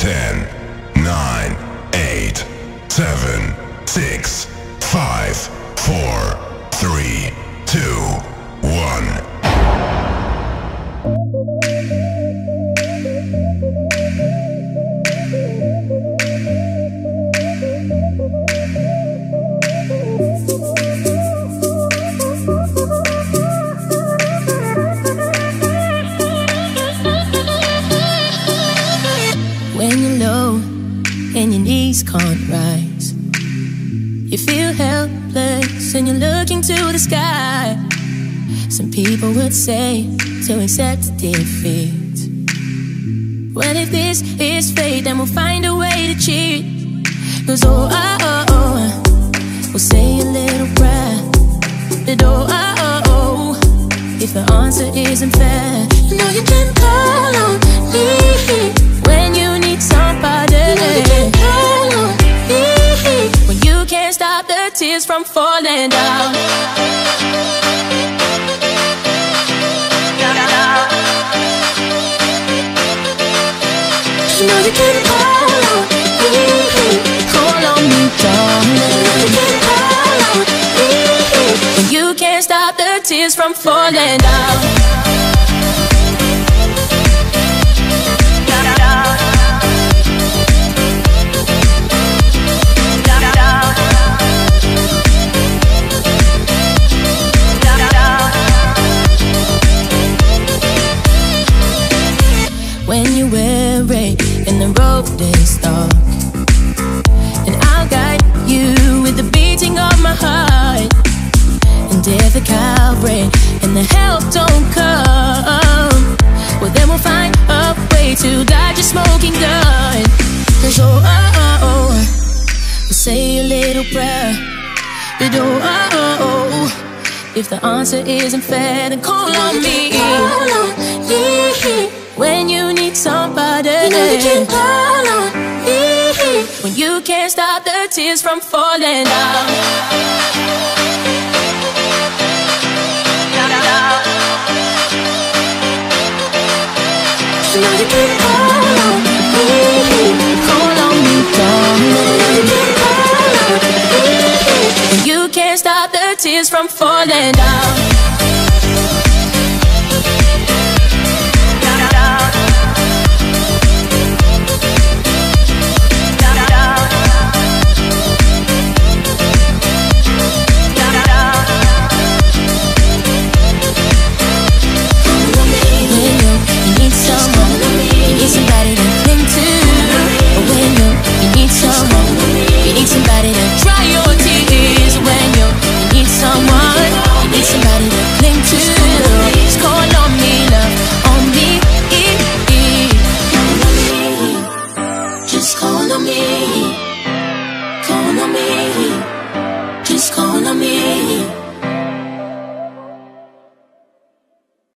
10, 9, 8, 7, 6, 5, 4, 3, 2, 1. When you're low and your knees can't rise, you feel helpless and you're looking to the sky. Some people would say to accept defeat. Well, if this is fate, then we'll find a way to cheat. 'Cause we'll say a little prayer. But if the answer isn't fair, you know you can call on me when you need somebody. You know you can call on me when you can't stop the tears from falling down. You know you can call on me, darling. You can call on me when you can't stop the tears from falling down. When you're weary and the road is dark, and I'll guide you with the beating of my heart. And if the Calvary and the help don't come, well then we'll find a way to dodge a smoking gun. 'Cause we'll say a little prayer. But if the answer isn't fair, then call on me. Call on me when you need somebody. You know you can call on me when you can't stop the tears from falling down. You know you can call on me, darling. You can call on me when you can't stop the tears from falling down. Somebody to cling to. When you need someone, you need somebody to dry your tears. When you need someone, you need somebody to cling to. Just call on me, love, on me. Just call on me. Call on me. Just call on me.